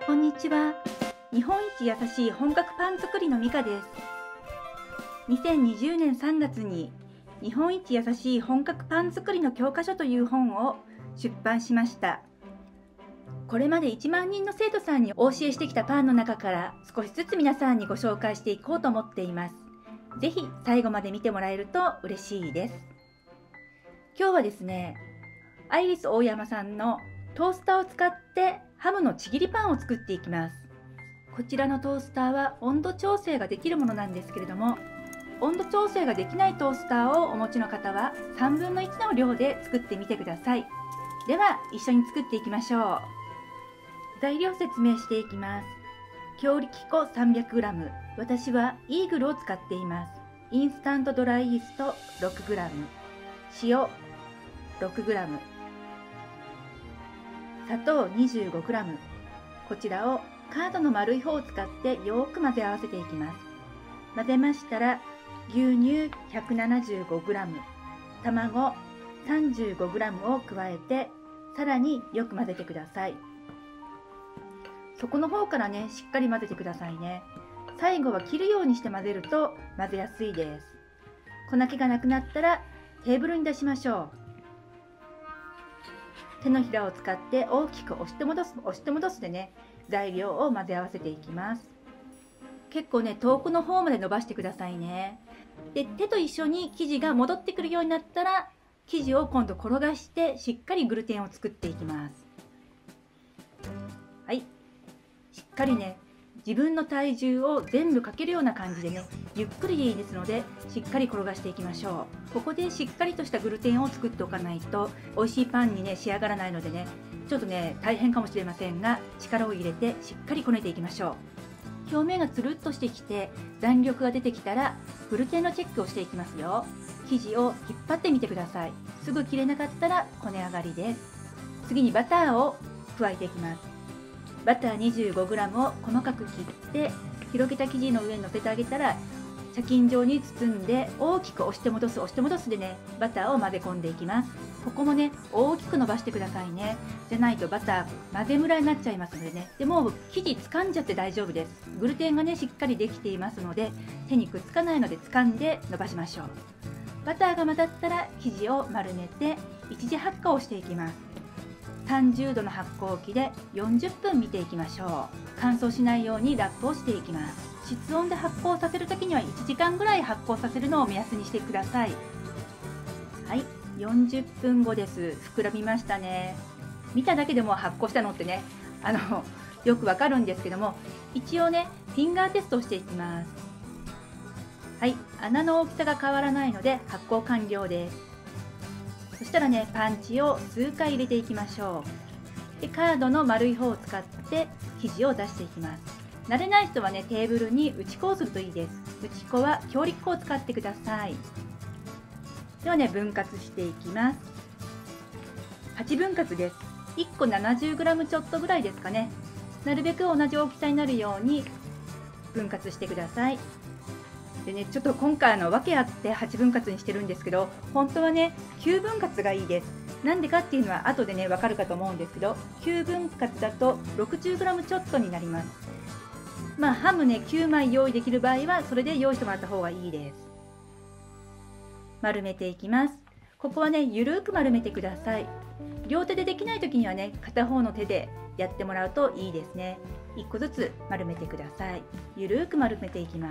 こんにちは。日本一優しい本格パン作りのミカです。2020年3月に日本一優しい本格パン作りの教科書という本を出版しました。これまで1万人の生徒さんにお教えしてきたパンの中から少しずつ皆さんにご紹介していこうと思っています。ぜひ最後まで見てもらえると嬉しいです。今日はですね、アイリスオーヤマさんのトースターを使ってハムのちぎりパンを作っていきます。こちらのトースターは温度調整ができるものなんですけれども、温度調整ができないトースターをお持ちの方は3分の1の量で作ってみてください。では一緒に作っていきましょう。材料説明していきます。強力粉 300g、 私はイーグルを使っています。インスタントドライイースト 6g、 塩 6g、 砂糖 25g、 こちらをカードの丸い方を使ってよく混ぜ合わせていきます。混ぜましたら牛乳 175g、 卵 35g を加えてさらによく混ぜてください。底の方からね、しっかり混ぜてくださいね。最後は切るようにして混ぜると混ぜやすいです。粉気がなくなったらテーブルに出しましょう。手のひらを使って大きく押して戻すでね、材料を混ぜ合わせていきます。結構ね、遠くの方まで伸ばしてくださいね。で、手と一緒に生地が戻ってくるようになったら、生地を今度転がしてしっかりグルテンを作っていきます。はい、しっかりね、自分の体重を全部かけるような感じでね、ゆっくりでいいですのでしっかり転がしていきましょう。ここでしっかりとしたグルテンを作っておかないと美味しいパンにね仕上がらないのでね、ちょっとね大変かもしれませんが、力を入れてしっかりこねていきましょう。表面がつるっとしてきて弾力が出てきたらグルテンのチェックをしていきますよ。生地を引っ張ってみてください。すぐ切れなかったらこね上がりです。次にバターを加えていきます。バター 25g を細かく切って広げた生地の上に乗せてあげたら、茶巾状に包んで大きく押して戻すでね、バターを混ぜ込んでいきます。ここもね、大きく伸ばしてくださいね。じゃないとバター混ぜムラになっちゃいますのでね。でも生地掴んじゃって大丈夫です。グルテンがねしっかりできていますので手にくっつかないので掴んで伸ばしましょう。バターが混ざったら生地を丸めて一次発酵をしていきます。30度の発酵機で40分見ていきましょう。乾燥しないようにラップをしていきます。室温で発酵させるときには1時間ぐらい発酵させるのを目安にしてください。はい、40分後です。膨らみましたね。見ただけでも発酵したのってね、よくわかるんですけども、一応ねフィンガーテストをしていきます。はい、穴の大きさが変わらないので発酵完了です。そしたらね、パンチを数回入れていきましょう。で、カードの丸い方を使って生地を出していきます。慣れない人はね、テーブルに打ち粉をするといいです。打ち粉は強力粉を使ってください。ではね、分割していきます。8分割です。1個 70g ちょっとぐらいですかね。なるべく同じ大きさになるように分割してください。でね、ちょっと今回訳あって8分割にしてるんですけど、本当はね9分割がいいです。なんでかっていうのは後でね分かるかと思うんですけど、9分割だと 60g ちょっとになります。まあハムね9枚用意できる場合はそれで用意してもらった方がいいです。丸めていきます。ここはねゆるく丸めてください。両手でできない時にはね片方の手でやってもらうといいですね。1個ずつ丸めてください。ゆるく丸めていきます。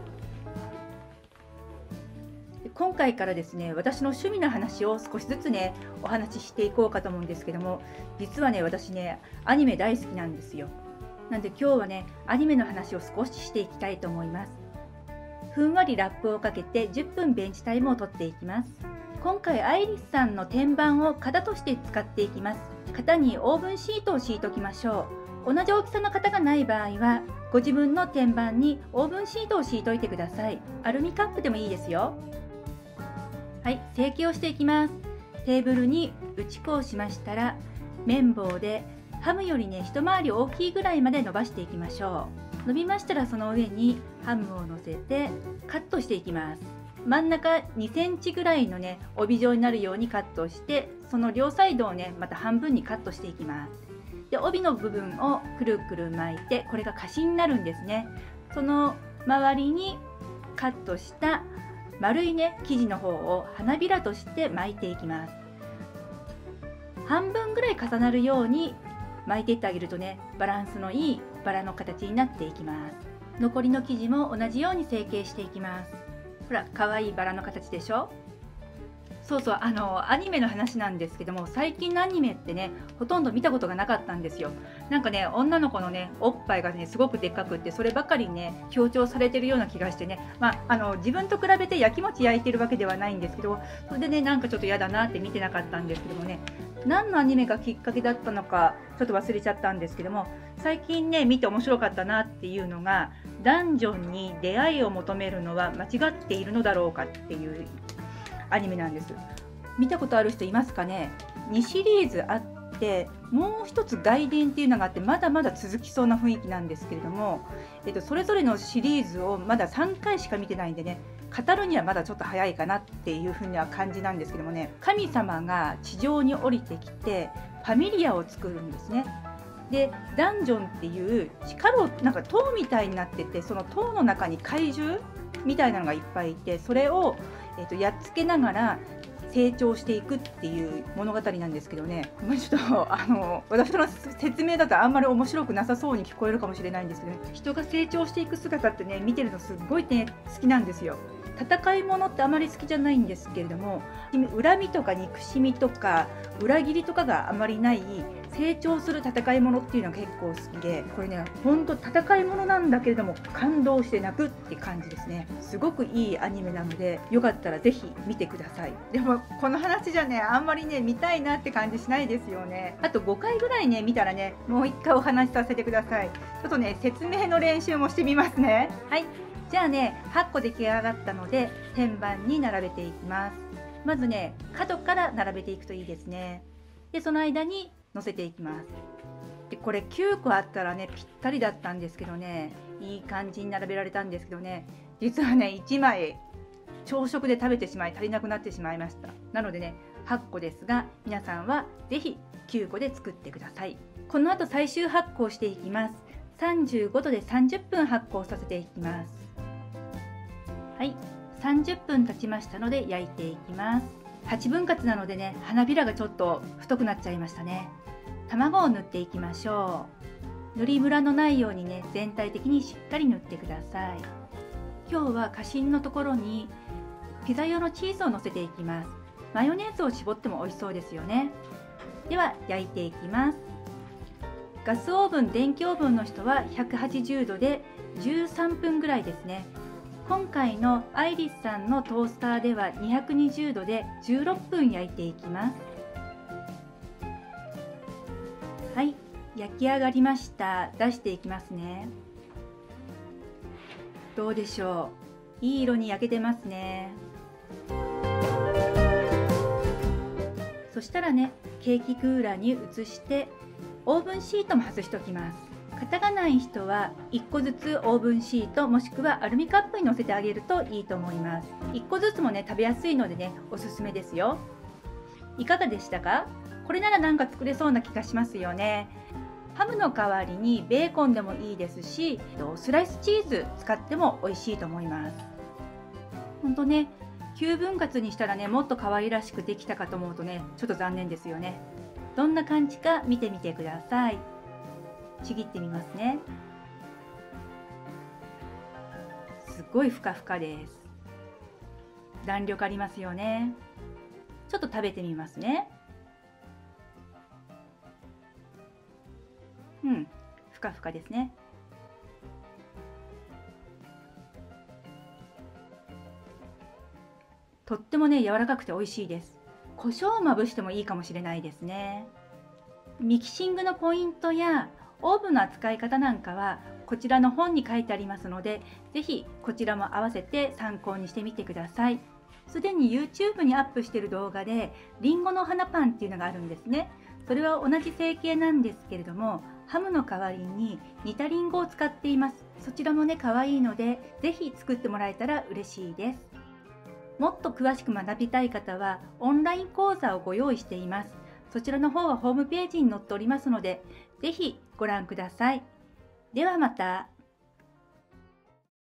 今回からですね、私の趣味の話を少しずつねお話ししていこうかと思うんですけども、実はね私ねアニメ大好きなんですよ。なんで今日はねアニメの話を少ししていきたいと思います。ふんわりラップをかけて10分ベンチタイムを取っていきます。今回アイリスさんの天板を型として使っていきます。型にオーブンシートを敷いておきましょう。同じ大きさの型がない場合はご自分の天板にオーブンシートを敷いておいてください。アルミカップでもいいですよ。はい、成形をしていきます。テーブルに打ち粉をしましたら、綿棒でハムよりね一回り大きいぐらいまで伸ばしていきましょう。伸びましたらその上にハムを乗せてカットしていきます。真ん中2センチぐらいのね帯状になるようにカットして、その両サイドをねまた半分にカットしていきます。 で帯の部分をくるくる巻いて、これが貸しになるんですね。その周りにカットした丸いね生地の方を花びらとして巻いていきます。半分ぐらい重なるように巻いていってあげるとね、バランスのいいバラの形になっていきます。残りの生地も同じように成形していきます。ほら、かわいいバラの形でしょ。そうそう、アニメの話なんですけども、最近のアニメってね、ほとんど見たことがなかったんですよ。なんかね、女の子のねおっぱいがねすごくでっかくって、そればかりね強調されてるような気がしてね、自分と比べてやきもち焼いてるわけではないんですけど、それでねなんかちょっと嫌だなって見てなかったんですけどもね、何のアニメがきっかけだったのかちょっと忘れちゃったんですけども、最近ね見て面白かったなっていうのが、ダンジョンに出会いを求めるのは間違っているのだろうかっていうアニメなんです。見たことある人いますかね。2シリーズあって、もう一つ外伝っていうのがあって、まだまだ続きそうな雰囲気なんですけれども、それぞれのシリーズをまだ3回しか見てないんでね、語るにはまだちょっと早いかなっていうふうには感じなんですけどもね、神様が地上に降りてきてファミリアを作るんですね。でダンジョンっていう地下牢、なんか塔みたいになってて、その塔の中に怪獣みたいなのがいっぱいいて、それを、やっつけながら成長していくっていう物語なんですけどね、ちょっと私の説明だとあんまり面白くなさそうに聞こえるかもしれないんですけど、ね、人が成長していく姿ってね見てるのすっごいね好きなんですよ。戦い物ってあまり好きじゃないんですけれども、恨みとか憎しみとか裏切りとかがあまりない成長する戦い物っていうのが結構好きで、これねほんと戦い物なんだけれども感動して泣くって感じですね。すごくいいアニメなので、よかったらぜひ見てください。でもこの話じゃねあんまりね見たいなって感じしないですよね。あと5回ぐらいね見たらね、もう1回お話しさせてください。ちょっとね説明の練習もしてみますね。はい、じゃあね8個出来上がったので天板に並べていきます。まずね角から並べていくといいですね。でその間に乗せていきます。でこれ9個あったらねぴったりだったんですけどね、いい感じに並べられたんですけどね、実はね1枚朝食で食べてしまい足りなくなってしまいました。なのでね8個ですが、皆さんは是非9個で作ってください。この後最終発酵していきます。35度で30分発酵させていきます。はい、30分経ちましたので焼いていきます。8分割なのでね花びらがちょっと太くなっちゃいましたね。卵を塗っていきましょう。塗りムラのないようにね全体的にしっかり塗ってください。今日は花芯のところにピザ用のチーズをのせていきます。マヨネーズを絞っても美味しそうですよね。では焼いていきます。ガスオーブン、電気オーブンの人は180度で13分ぐらいですね。今回のアイリスさんのトースターでは220度で16分焼いていきます。はい、焼き上がりました。出していきますね。どうでしょう、いい色に焼けてますね。そしたらねケーキクーラーに移してオーブンシートも外しておきます。型がない人は1個ずつオーブンシートもしくはアルミカップに乗せてあげるといいと思います。1個ずつもね食べやすいのでねおすすめですよ。いかがでしたか？これならなんか作れそうな気がしますよね。ハムの代わりにベーコンでもいいですし、スライスチーズ使っても美味しいと思います。ほんとね9分割にしたらねもっと可愛らしくできたかと思うとねちょっと残念ですよね。どんな感じか見てみてください。ちぎってみますね。すごいふかふかです。弾力ありますよね。ちょっと食べてみますね。ふかふかですね。とってもね柔らかくて美味しいです。胡椒をまぶしてもいいかもしれないですね。ミキシングのポイントやオーブンの扱い方なんかはこちらの本に書いてありますので、ぜひこちらも合わせて参考にしてみてください。すでに YouTube にアップしている動画でりんごの花パンっていうのがあるんですね。それは同じ成形なんですけれども、ハムの代わりに煮たりんごを使っています。そちらもね可愛いのでぜひ作ってもらえたら嬉しいです。もっと詳しく学びたい方はオンライン講座をご用意しています。 そちらの方はホームページに載っておりますので、ぜひご覧ください。ではまた。